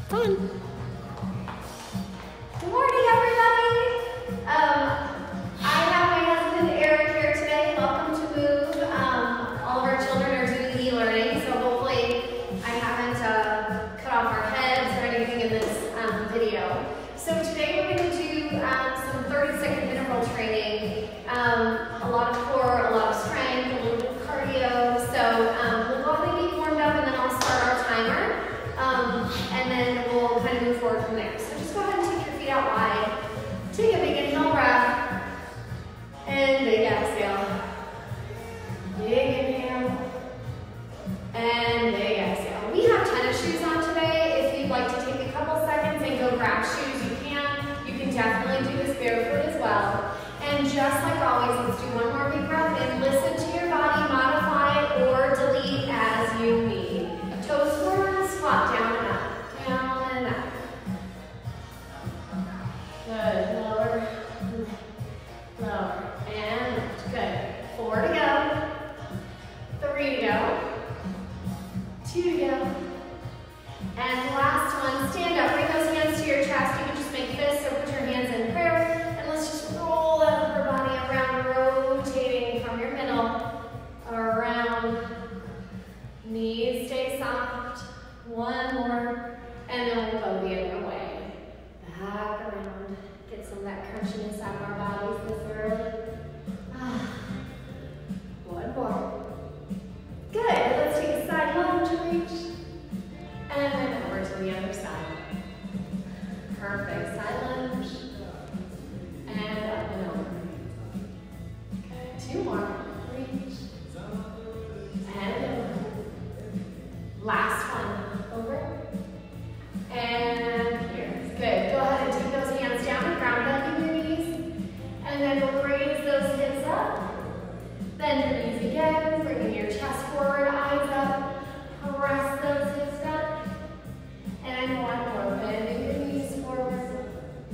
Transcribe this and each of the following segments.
Fun. Good morning, everybody. I have my husband Eric here today. Welcome to Move. All of our children are doing e-learning, so hopefully I haven't cut off our heads or anything in this video. So today we're going to do some 30-second interval training. A lot of core, a lot of strength, a little bit of cardio. So we'll go ahead and get warmed up, and then I'll start our timer. And then we'll kind of move forward from there. So just go ahead and take your feet out wide. Take a big inhale breath. And big exhale. Big inhale. And big exhale. We have tennis shoes on today. If you'd like to take a couple seconds and go grab shoes, you can. You can definitely do this barefoot as well. And just like always, let's do one more big breath in. Listen to your body, modify or delete as you need. Toes forward, squat down and up, down and up. Good, lower, lower, and lift. Good. 4 to go, 3 to go, 2 to go, and last one. Stand up, bring those hands to your chest. You can just make fists or put your hands in prayer, and let's just roll that upper body around, rotating from your middle around. Knees stay soft. One more, and then we'll go the other way. Back around. Get some of that crunchiness out of our bodies this early. One more. Good. Let's take a side lunge reach. And then over to the other side. Perfect. Side lunge. And up and over. Good. 2 more. Reach. And over. Last one. Over. And here. Good. Go ahead and take those hands down and ground bend your knees. And then we'll raise those hips up. Bend your knees again. Bringing your chest forward, eyes up. Press those hips back. And one more. Bending your knees forward.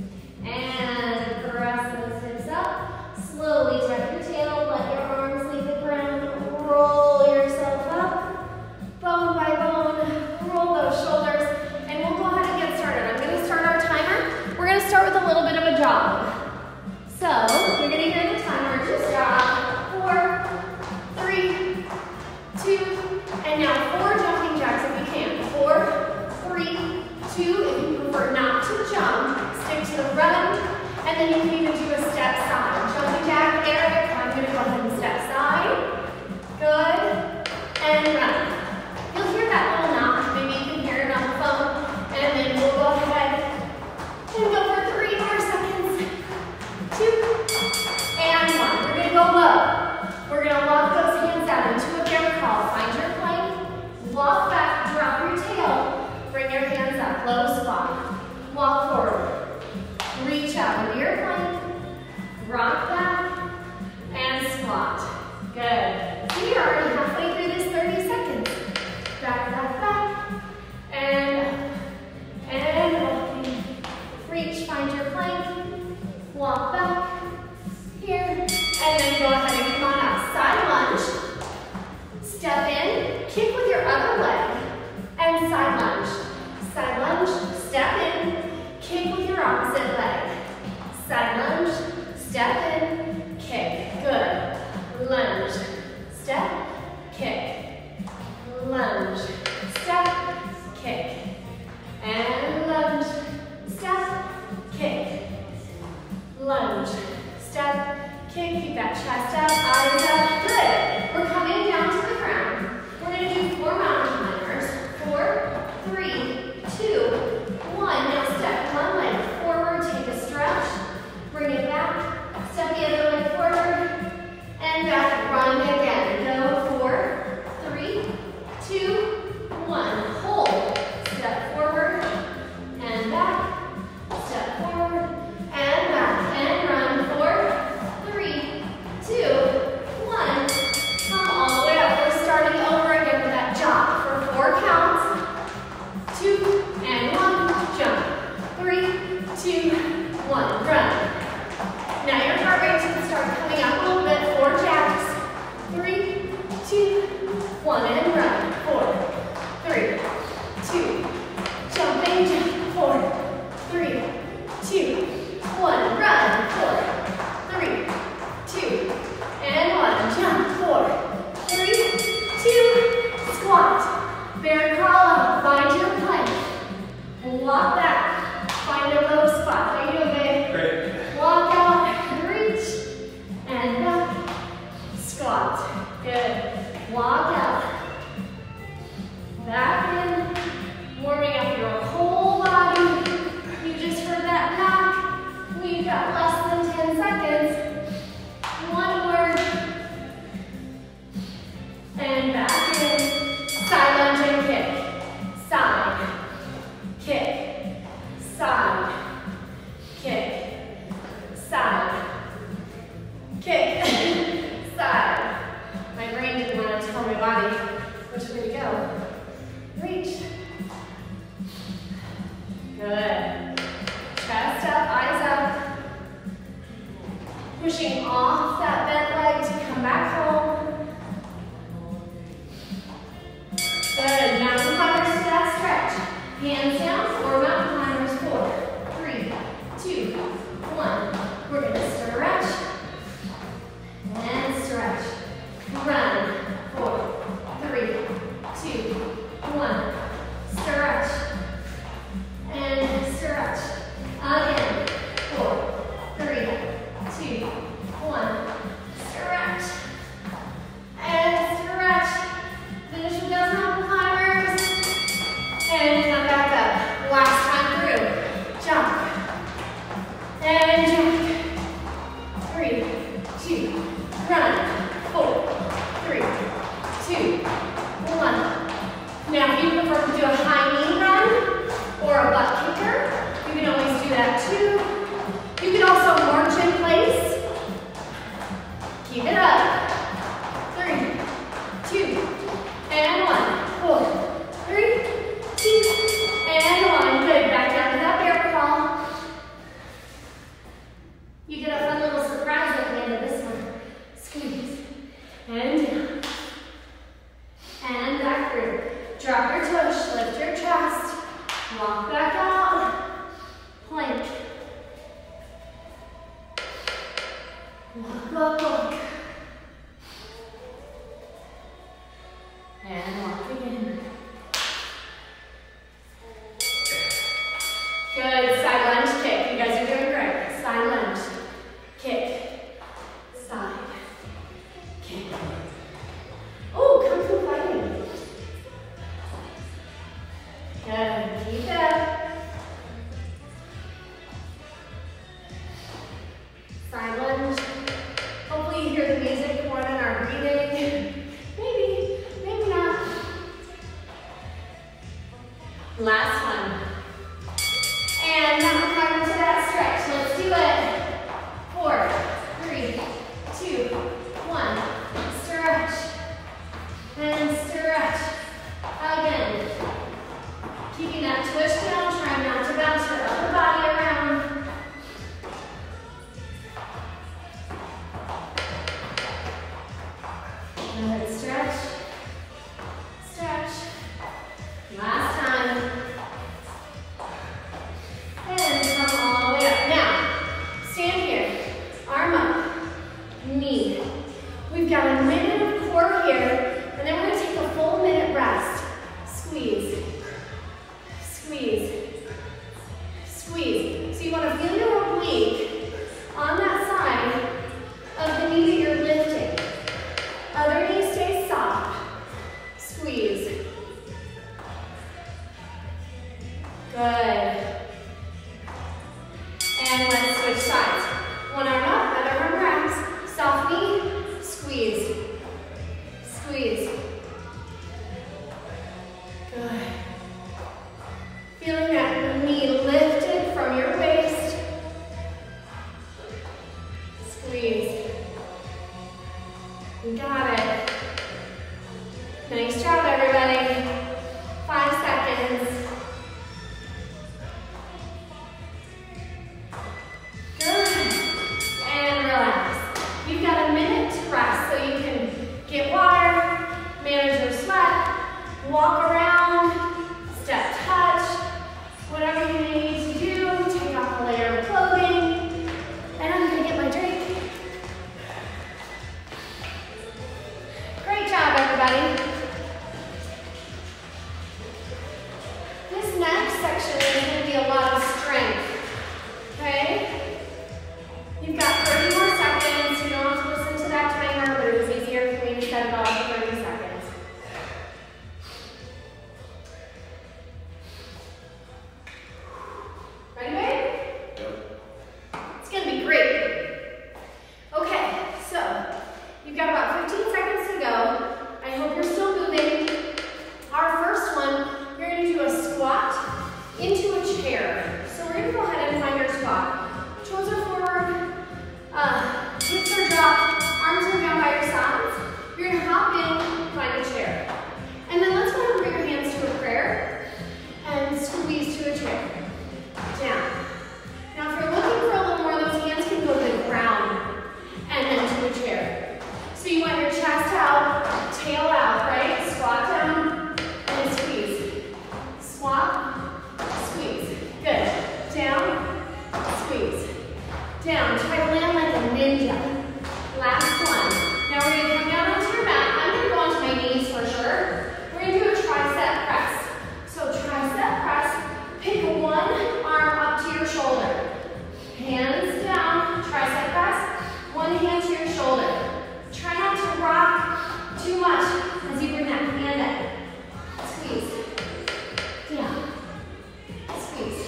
And press those hips up. Slowly tuck your tail. Let your arms leave the ground. Roll yourself up. Bone by bone. Roll those shoulders. And we'll go ahead and get started. I'm going to start our timer. We're going to start with a little bit of a jog. So you're going to hear the timer. Just jog. 4, 3, 2, and now 4 jumping jacks if you can. 4, 3, 2. If you prefer not to jump, stick to the run. And then you can even do a step side. Jumping jack, Eric. I'm going to go ahead and step side. Good. And run. You'll hear that little knock. Maybe you can hear it on the phone. And then we'll go ahead and go for 3 more seconds. 2 and 1. We're going to go low. We're going to lock those hands out into a bear crawl. Find your plank. Walk back. Drop your tail. Bring your hands up. Low squat. Walk forward. Reach out into your plank. Rock back. And squat. Good. So you're already halfway through this 30 seconds. Back, back, back. And walking. Reach. Find your plank. Walk back. Here. And then go ahead and come on up. Side lunge. Step in. Kick with your other leg. And side lunge. Side lunge. Step in. Kick with your opposite leg. Side lunge. Step in. Kick. Good. Lunge. Step. Kick. Lunge. Step. Kick. And lunge. Step. Kick. Lunge. Step. Kick. Keep that chest up. Eyes up. Good. We're coming down to the ground. We're going to do 4 mountain climbers. 4, 3, 2, 1. Now step one leg forward. Take a stretch. Bring it back. Step the other leg forward. And back. Run again. Go 4, 3, 2, 1. Hold. Step forward. And back. Step forward. And back. And run. 4, 3, 2, 1. Come all the way up. We're starting over again with that jog for 4 counts. 2 and 1. Jump. 3, 2, 1. Run. Now your heart rate should start coming up a little bit. 4 jacks. 3, 2, 1. And run. 4, 3, 2. Jumping. Good. Chest up, eyes up. Pushing off that bent leg to come back home. Good. Mountain climbers to that stretch. Hands down or mountain climbers. 4, 3, 2, 1. We're going to stretch and stretch. Run. 4, 3, 2, 1. Stretch and stretch. Again. 4, 3, 2, 1. Stretch and stretch. Finish with those mountain climbers. And come back up. Last time through. Jump. And jump. 3, 2, run. 4, 3, 2, 1. Now, if you prefer to do a high knee run or a butt kicker, you can always do that too. You can also march in place. Keep it up. 3, 2, and 1. 4, 3, 2, and 1. Good. Back down to that bear crawl. You get a fun little surprise at the end of this one. Squeeze. And down. And back through. Drop your tush. Lift your chest. Walk back out. Plank. Walk, walk, walk. And walk again. Good. Side lunge kick. You guys are doing great. Side lunge. Kick. Side. Kick. Oh, kung fu fighting. Good. Keep it up. Side lunge. Hopefully you hear the music more than our breathing. Maybe, maybe not. Last one. And mountain climber to that stretch. Let's do it. 4, 3, 2, 1. Stretch. And stretch. Again. Keeping that twist down. Try not to bounce your upper body around. Good. Stretch. Stretch. Last time. And come all the way up. Now, stand here. Arm up. Knee. We've got a minute of core here, and then we're going to take a full minute rest. Squeeze. Squeeze. Squeeze. So you want to feel your oblique on that side of the knee that you're lifting. Other knee stays soft. Squeeze. Good. And let's switch sides. One arm up, other arm wraps. Soft knee, squeeze. Squeeze. Good. Feeling that knee lifted from your waist. Squeeze. You got it. Nice job, everybody. 5 seconds. down. Try to land like a ninja. Last one. Now we're gonna come down onto your mat. I'm gonna go onto my knees for sure. We're gonna do a tricep press. So tricep press, pick one arm up to your shoulder. Hands down, tricep press, one hand to your shoulder. Try not to rock too much as you bring that hand up. Squeeze. Down. Squeeze.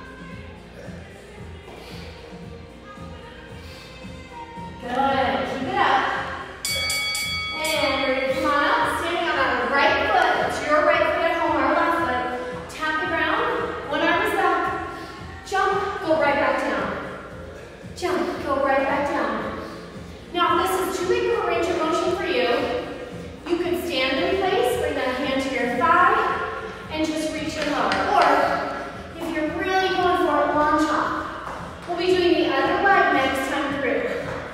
Good. Keep it up. And we're going to come on up, standing on our right foot. It's your right foot at home, our left foot. Tap the ground. One arm is back. Jump. Go right back down. Jump. Go right back down. Now, if this is too big of a range of motion for you, you could stand in place, bring that hand to your thigh, and just reach your lower. Or, if you're really going for a long chop, we'll be doing the other leg next time through.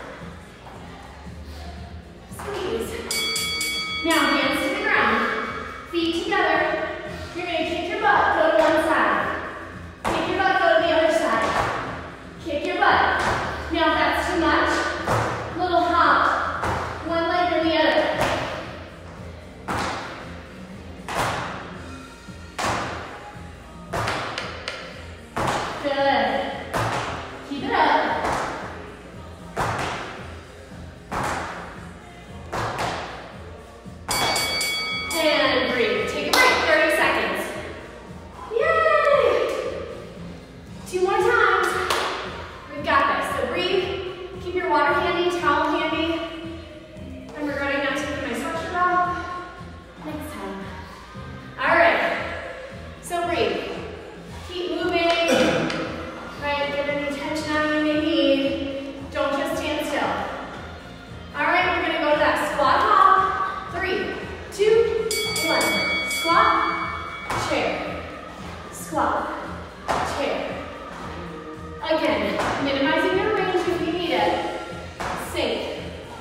Squeeze. Now, hands to the ground, feet together. You're going to kick your butt, go to one side. Kick your butt, go to the other side. Kick your butt. Now, if that's too much, little hop, one leg or the other. Good. Keep it up. And breathe. Take a break, 30 seconds. Yay! 2 more times. We've got this. So breathe. Keep your water handy, towel handy. I'm regretting not taking my sweatshirt off. Next time. All right. So breathe. Keep moving. Right, get any tension out you may need. Don't just stand still. All right, we're gonna go to that squat hop. 3, 2, 1. Squat, chair. Squat, chair. Again, minimizing your range if you need it. Sink.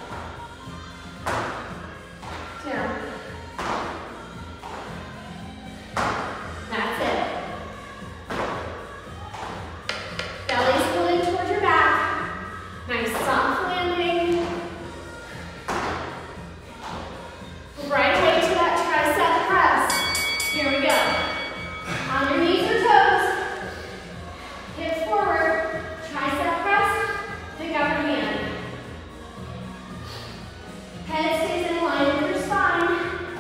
Down. That's it. Belly's pulling towards your back. Nice soft landing. Right away to that tricep press. Here we go. On your knees or toes. Hips forward. Tricep press. Pick up your hand. Head stays in line with your spine.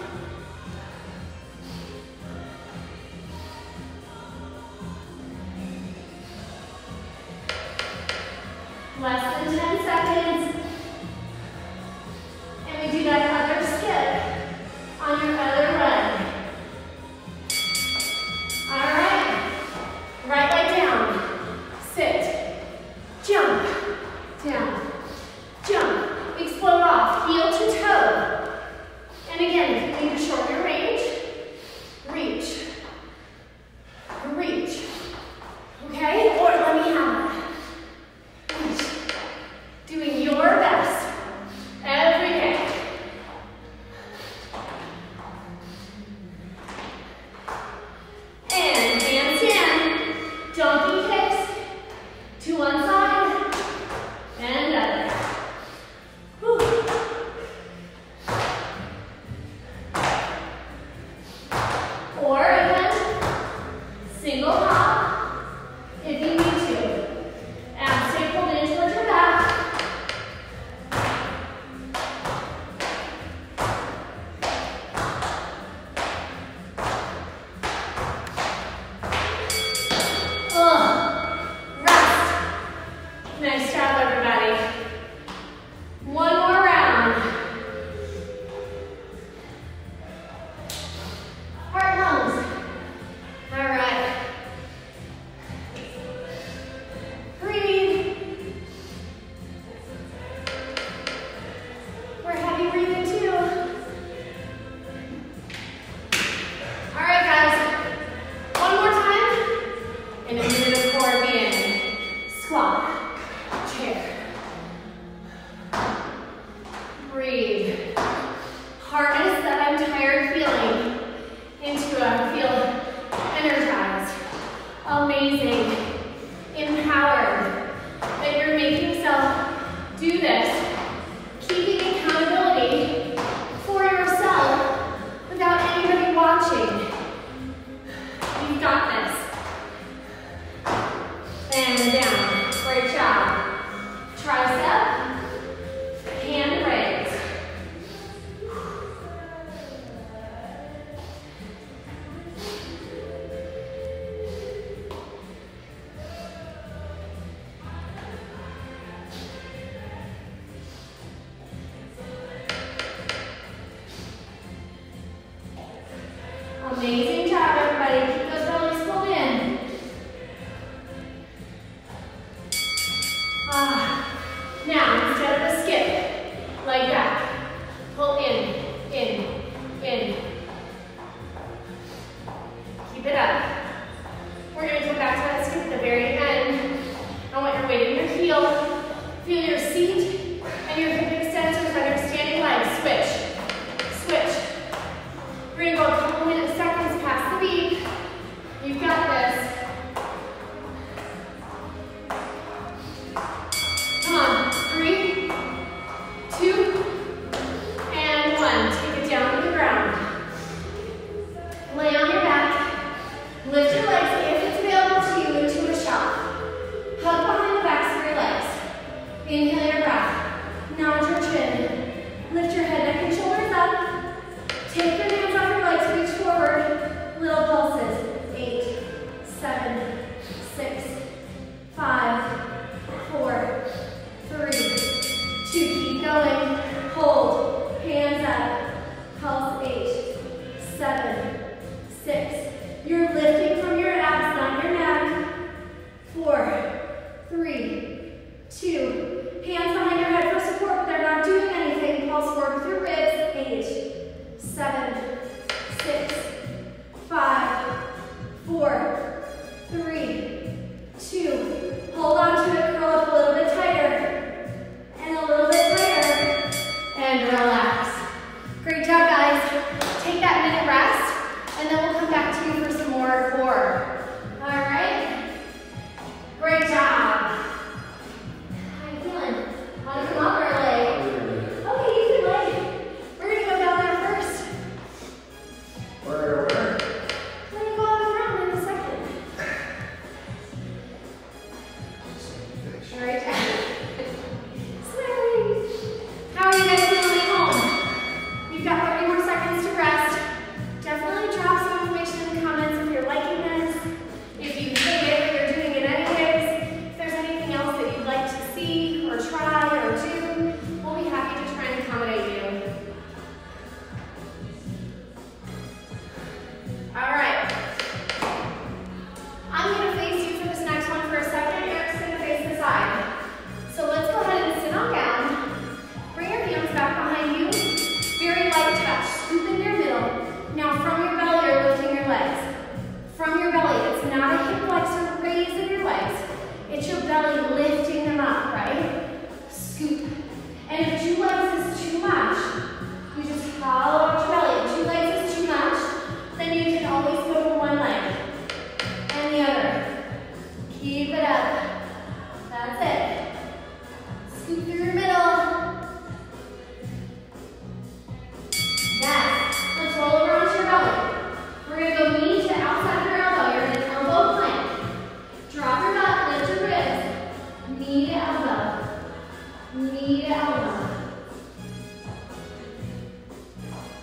Less than 10 seconds. And we do that other skip on your other leg. All right. Right leg down. Sit. Jump. Down. Jump. Explode off. Heel to toe. And again, if you need to shorten your range, reach. Reach. Okay? Or let me have it. Doing your best every day. And handstand, jumping kicks to one side and other. Whew. Or again, single hop if you need to. Abs stay pulled in towards your back. Nice job, everybody. One more round. Heart lungs. All right. Breathe. We're heavy breathing too. All right, guys. One more time. And a minute of core being. Squat. Chair. Breathe. Harness that I'm tired feeling into a feel energized, amazing, empowered, that you're making 6, 5, 4, 3, 2. Keep going. Hold. Hands up. Pulse 8, 7, 6. You're lifting from your abs, not your neck. 4, 3, 2. Hands behind your head for support, but they're not doing anything. Pulse forward with your ribs. 8, 7, 6, 5, 4, 3, 2. Hold on to it. Curl up a little bit tighter. And a little bit tighter. And relax. Great job, guys. Take that minute rest, and then we'll come back to you for some more core. All right? Great job. How you feeling? Want to come up or lay? Okay, you can lay. We're going to go down there first. Where? We're going to go on around in a second. All right. Smiling. How are you guys feeling at home? We've got 30 more seconds to rest. Definitely drop some information in the comments if you're liking this. If you hate it, but you're doing it anyways. If there's anything else that you'd like to see or try or do, we'll be happy to try and accommodate you. All right. I'm going to face you for this next one for a second. Eric's going to face the side. So let's go ahead and sit on down. Bring your hands back behind you. Very light touch. Scoop in your middle. Now from your belly, you're lifting your legs. From your belly, it's not a hip flexor raise of your legs. It's your belly lifting them up, right? Scoop. And if 2 legs is too much, you just hollow out your belly. If 2 legs is too much, then you can always go to 1 leg and the other. Keep it up. That's it. Scoop through your middle. Yes. Let's roll over onto your belly. We're going to go knee to the outside of your elbow. You're in an elbow plank. Drop your butt, lift your ribs. Knee to elbow. Knee to elbow.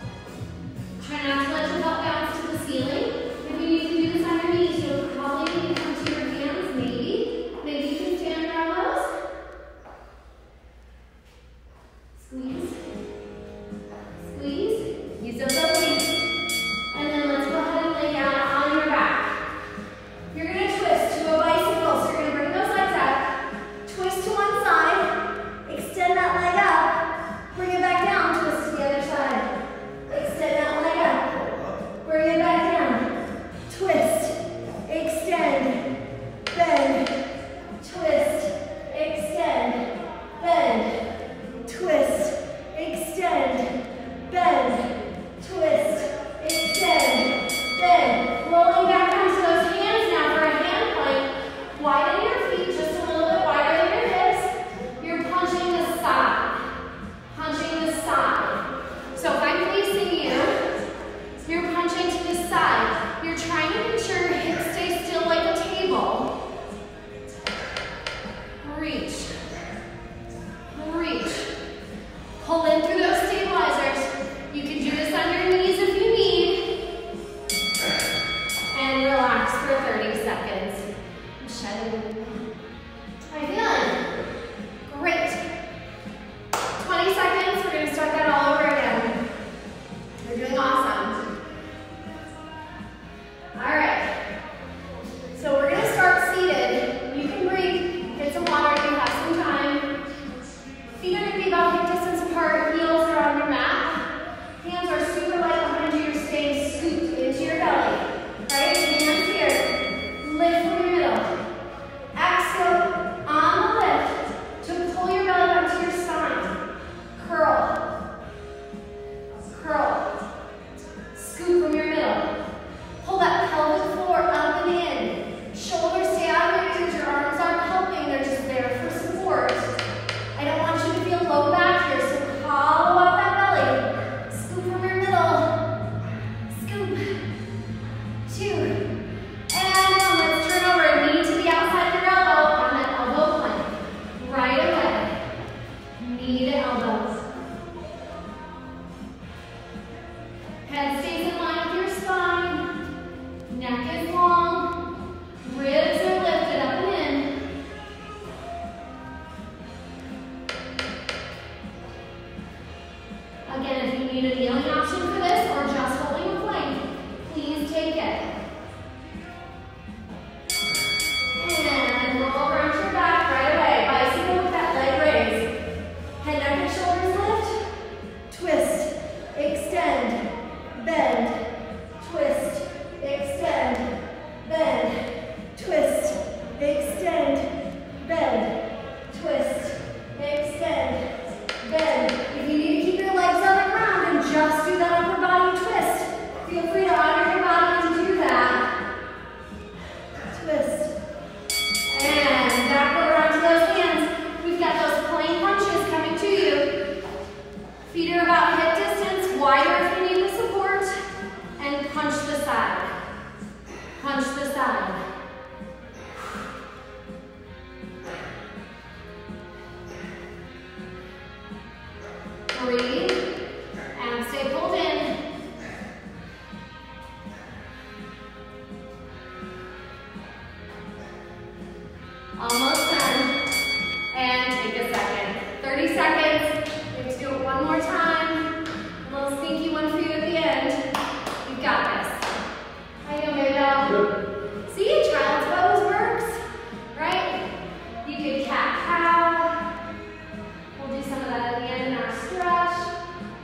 Almost done. And take a second. 30 seconds. Let's do it one more time. A little sneaky one for you at the end. You've got this. How you doing, baby doll? See, child's pose works, right? You could cat-cow. We'll do some of that at the end in our stretch.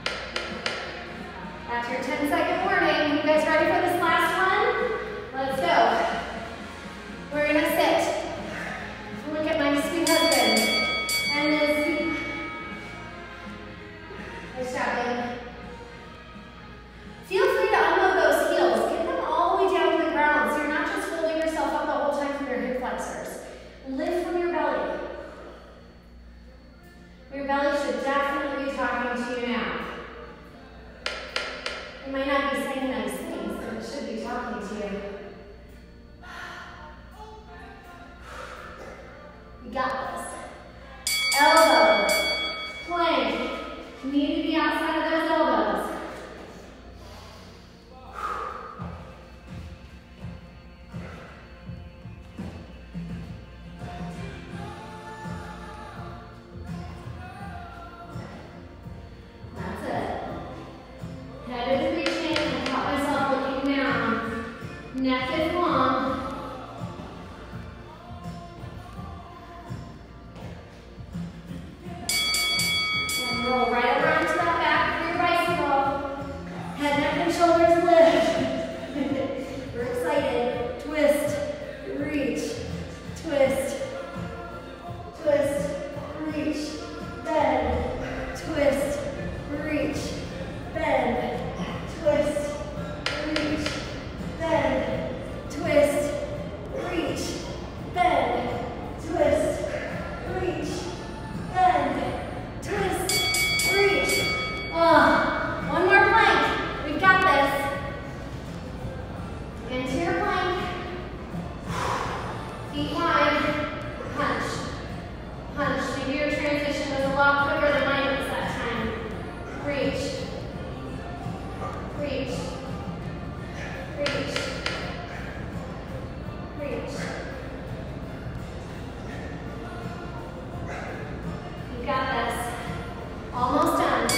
That's your 10-second warning. You guys ready for this last one? Let's go. We're gonna sit. Look at my sweet husband. And then sweet. Nice job, baby. Feel free to unload those heels. Get them all the way down to the ground so you're not just holding yourself up the whole time from your hip flexors. Lift from your belly. Your belly should definitely be talking to you now. It might not be saying nice things, but it should be talking to you. You got this. Elbows, plank. You need to be outside of those elbows. That's it. Head is reaching. I caught myself looking down. Neck is long. Roll right around to that back of your bicycle. Head, neck, and shoulders lift. We're excited. Twist, reach, twist, twist, reach, bend, twist, reach, bend, twist, reach, bend, twist, reach, bend, twist, reach, bend, twist, reach. One more plank. We've got this. Into your plank. Feet wide. Punch. Punch. Maybe your transition was a lot quicker than mine was that time. Reach. Reach. Reach. Reach. You got this. Almost done.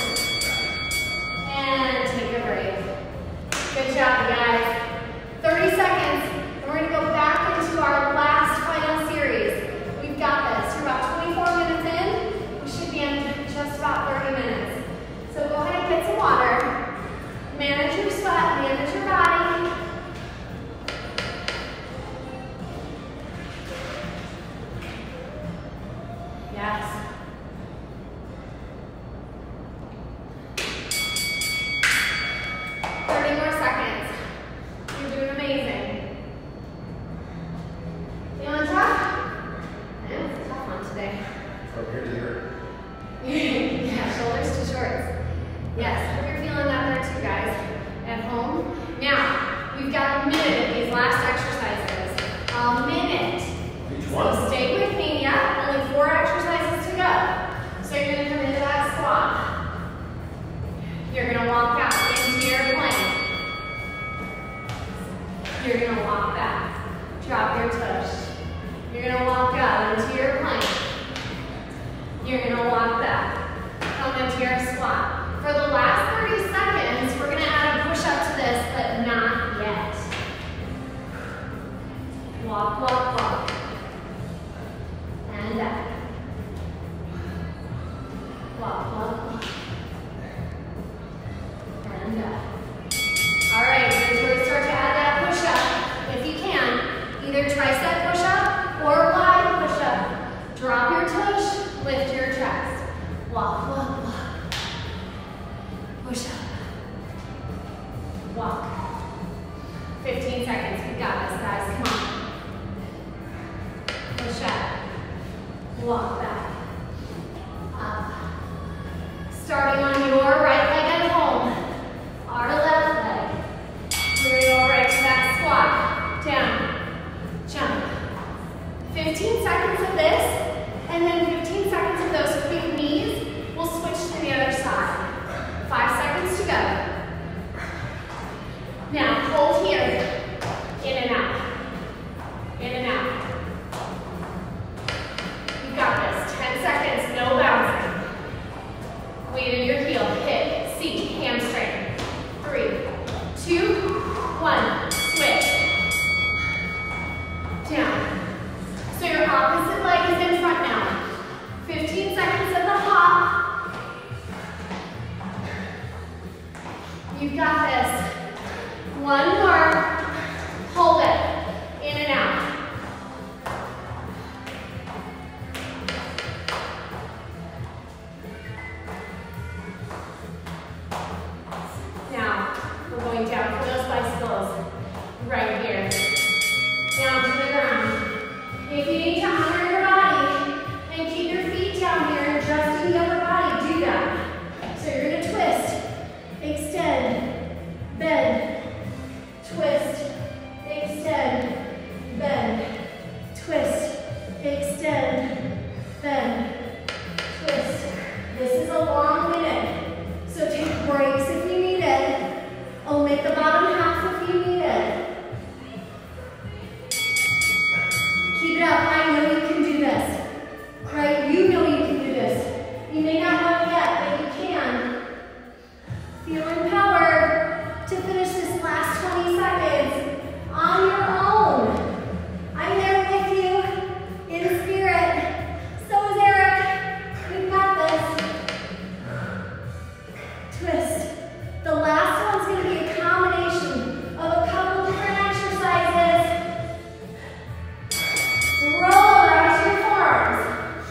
And take a break. Good job, you guys. 30 seconds, and we're gonna go back into our last final series. We've got this. We're about 24 minutes in. We should be in just about 30 minutes. So go ahead and get some water. Manage your sweat, manage your body. Yes. You're going to walk back. Drop your tush. You're going to walk out into your plank. You're going to walk back. Come into your squat. For the last 30 seconds, we're going to add a push-up to this, but not yet. Walk, walk, walk. And back. Walk, walk, walk. And back. All right, here's where we start to add that push-up. If you can, either tricep push-up or wide push-up. Drop your tush, lift your chest. Walk, walk, walk. Push-up. Walk. 15 seconds. We got this, guys. Come on. Push up. Walk back. Up. Starting on your right leg at home. Our left leg. We're going to go right to that squat. Down. Jump. 15 seconds of this, and then 15 seconds of those quick knees. We'll switch to the other side. 5 seconds to go. Now, hold here. In and out. In and out. opposite leg is in front now. 15 seconds of the hop. You've got this. One more. Hold it. In and out. Now, we're going down for those bicycles. Right here. Down to the ground. If you need to honor your body and keep your feet down here and adjusting the upper body, do that. So you're going to twist, extend, bend, twist, extend, bend, twist, extend, bend, twist. This is a long minute, so take breaks if you need it. Omit the bottom half if you need it. Keep it up. I know you can do this. Right? You know you can do this. You may not know it yet, but you can. Feel empowered to finish this last 20 seconds on your own. I'm there with you in spirit. So is Eric. We've got this. Twist. The last one's going to be a combination of a couple different exercises. Roll over to your forearms.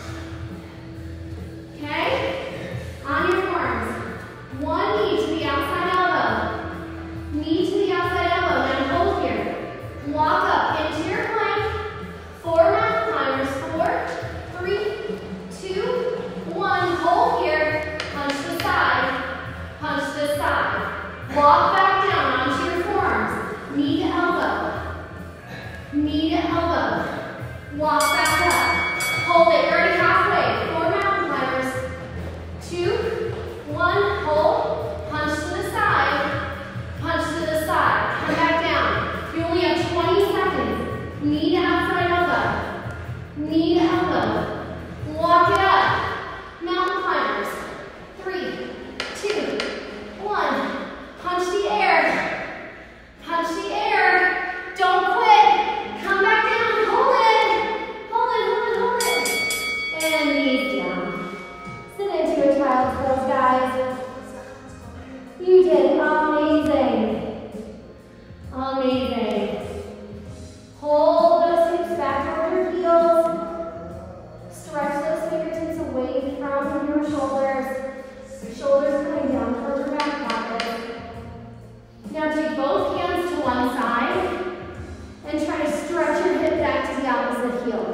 Okay? On your forearms. One knee to the outside elbow. Knee to the outside elbow. Now hold here. Walk up into your plank. 4 mountain climbers. 4, 3, 2, 1. Hold here. Punch the side. Punch the side. Walk back down onto your forearms. Knee to elbow. Knee to elbow. Walk back up. Hold it. You're already halfway. 4 mountain climbers. 2, 1. Hold. Punch to the side. Punch to the side. Come back down. You only have 20 seconds. Knee to outside elbow. Knee to elbow. Walk it up. Mountain climbers. 3, 2, 1. Punch the air. Punch the air. Don't quit. Come back down. Hold it. Hold it, hold it, hold it. And knees down. Sit into a child's pose, guys. You did amazing. Amazing. Hold those hips back toward your heels. Stretch those fingertips away from your shoulders. Shoulders coming down towards your back pocket. Now take both hands to one side and try to stretch your hip back to the opposite heel.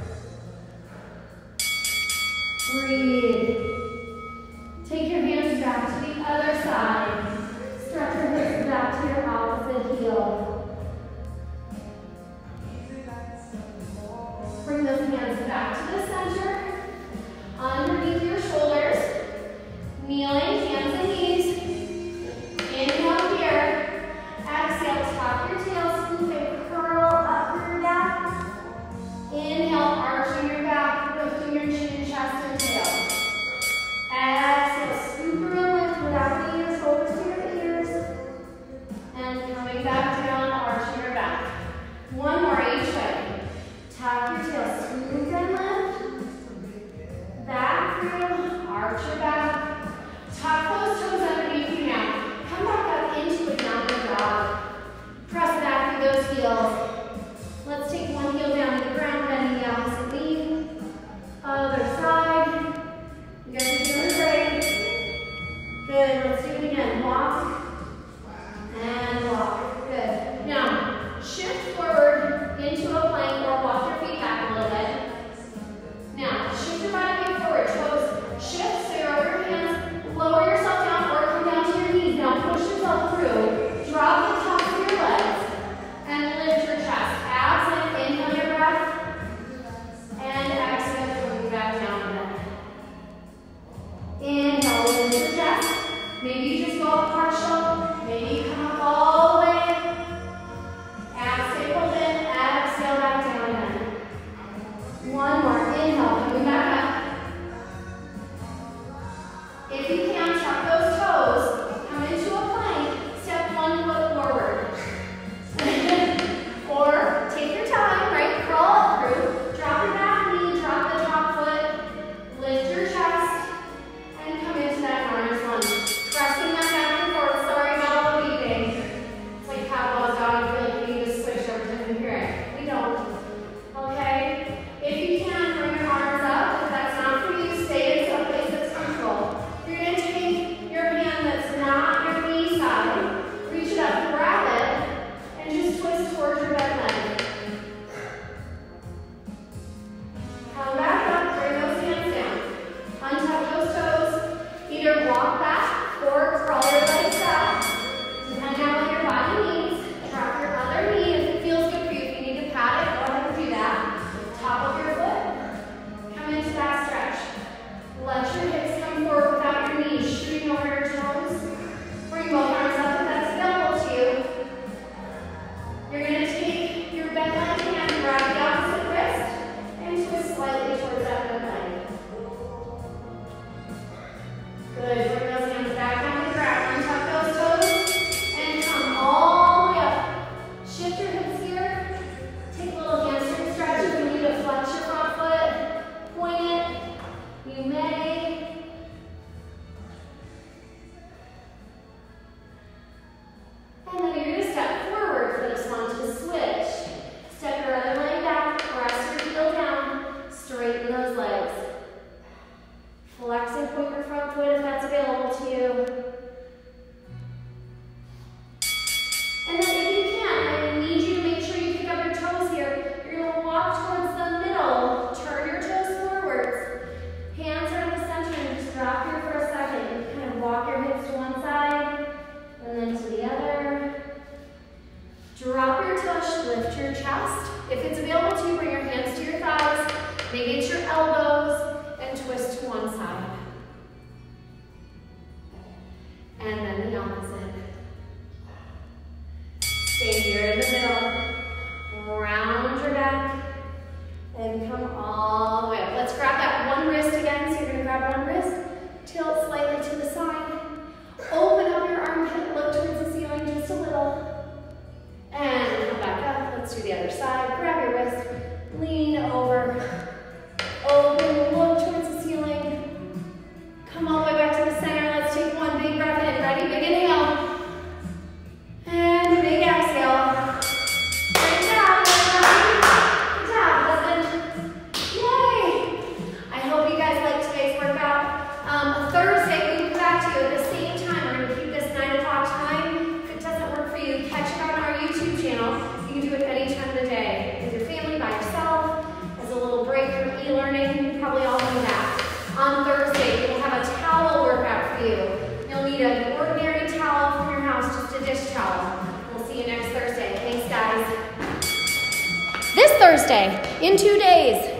Breathe. Take your hands back to the other side. Stretch your hips back to your opposite heel. Bring those hands back to the center, underneath your shoulders. Kneeling, hands and knees. Inhale here. Exhale, tuck your tail, scoop and curl up through your back. Inhale, arching your back, lifting your chin, chest, and tail. Exhale, scoop and lift without bringing your shoulders to your ears. And coming back down, arching your back. One more each way. Tuck your tail, scoop and lift. Thursday, in 2 days.